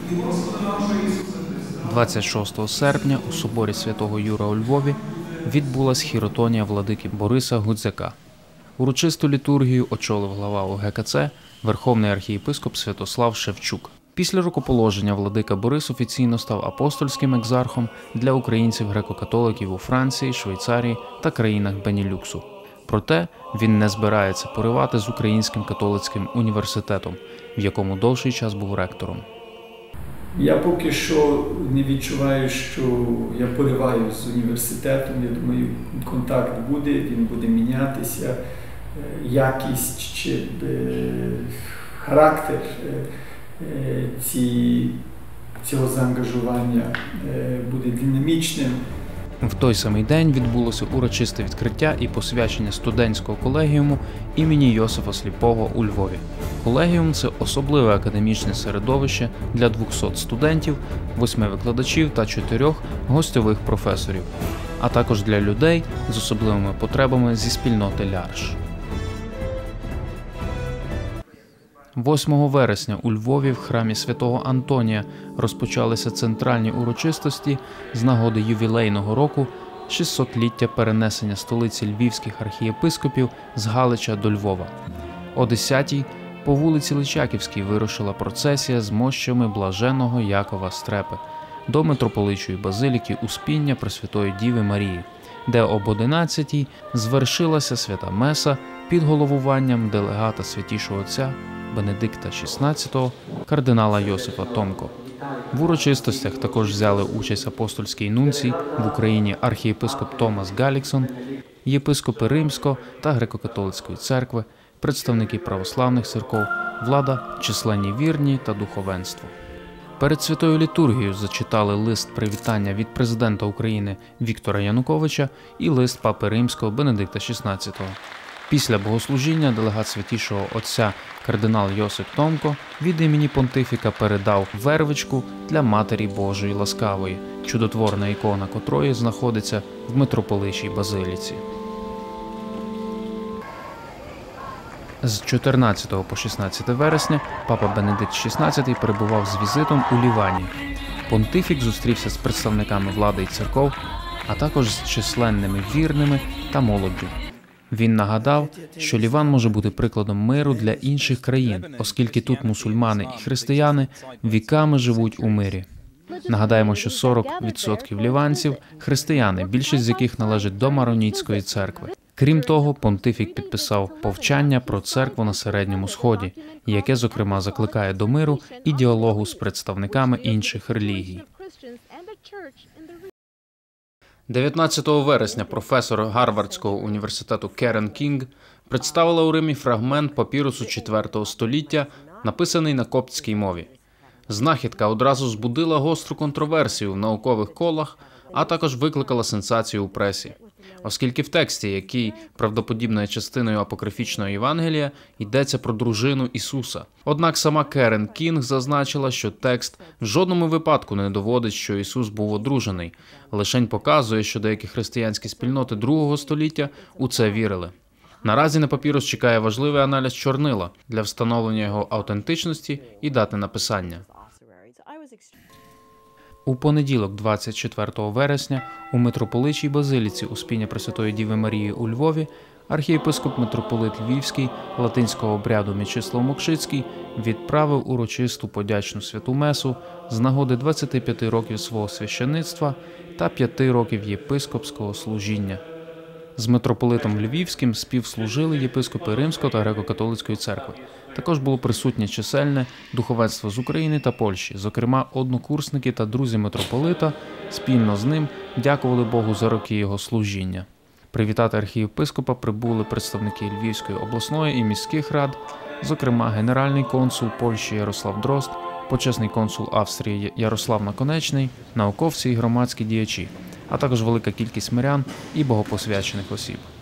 26 серпня у соборі Святого Юра у Львові відбулась хіротонія владики Бориса Гудзяка. Урочисту літургію очолив глава УГКЦ Верховний архієпископ Святослав Шевчук. Після рукоположення владика Борис офіційно став апостольським екзархом для українців греко-католиків у Франції, Швейцарії та країнах Бенілюксу. Проте він не збирається поривати з Українським католицьким університетом, в якому довший час був ректором. Я поки що не відчуваю, що я пориваю з університетом. Я думаю, контакт буде, він буде мінятися, якість чи характер цього заангажування буде динамічним. В той самий день відбулося урочисте відкриття і посвячення студентського колегіуму імені Йосифа Сліпого у Львові. Колегіум – це особливе академічне середовище для 200 студентів, 8 викладачів та 4 гостьових професорів, а також для людей з особливими потребами зі спільноти Лярш. 8 вересня у Львові в храмі Святого Антонія розпочалися центральні урочистості з нагоди ювілейного року 600-ліття перенесення столиці львівських архієпископів з Галича до Львова. О 10-й по вулиці Личаківській вирушила процесія з мощами блаженого Якова Стрепи до митрополичої базиліки Успіння Пресвятої Діви Марії, де об 11-й звершилася свята меса під головуванням делегата Святішого Отця Бенедикта XVI кардинала Йосифа Томко. В урочистостях також взяли участь апостольський нунцій в Україні архієпископ Томас Галіксон, єпископи Римського та Греко-католицької церкви, представники православних церков, влада, численні вірні та духовенство. Перед святою літургією зачитали лист привітання від президента України Віктора Януковича і лист папи Римського Бенедикта XVI. Після богослужіння делегат Святішого Отця кардинал Йосип Томко від імені понтифіка передав вервичку для Матері Божої Ласкавої, чудотворна ікона котрої знаходиться в митрополичій базиліці. З 14 по 16 вересня папа Бенедикт XVI перебував з візитом у Лівані. Понтифік зустрівся з представниками влади і церков, а також з численними вірними та молоддю. Він нагадав, що Ліван може бути прикладом миру для інших країн, оскільки тут мусульмани і християни віками живуть у мирі. Нагадаємо, що 40% ліванців – християни, більшість з яких належить до Маронітської церкви. Крім того, понтифік підписав повчання про церкву на Середньому Сході, яке, зокрема, закликає до миру і діалогу з представниками інших релігій. 19 вересня професор Гарвардського університету Керен Кінг представила у Римі фрагмент папірусу IV століття, написаний на коптській мові. Знахідка одразу збудила гостру контроверсію в наукових колах, а також викликала сенсацію у пресі, оскільки в тексті, який правдоподібно є частиною апокрифічного Євангелія, йдеться про дружину Ісуса. Однак сама Керен Кінг зазначила, що текст в жодному випадку не доводить, що Ісус був одружений, лишень показує, що деякі християнські спільноти II століття у це вірили. Наразі на папірус чекає важливий аналіз чорнила для встановлення його автентичності і дати написання. У понеділок, 24 вересня, у митрополичій базиліці Успіння Пресвятої Діви Марії у Львові архієпископ-митрополит Львівський латинського обряду Мечислав Мокшицький відправив урочисту подячну святу месу з нагоди 25 років свого священицтва та 5 років єпископського служіння. З митрополитом Львівським співслужили єпископи Римської та Греко-католицької церкви. Також було присутнє чисельне духовенство з України та Польщі, зокрема однокурсники та друзі митрополита спільно з ним дякували Богу за роки його служіння. Привітати архієпископа прибули представники Львівської обласної і міських рад, зокрема генеральний консул Польщі Ярослав Дрозд, почесний консул Австрії Ярослав Наконечний, науковці і громадські діячі, а також велика кількість мирян і богопосвячених осіб.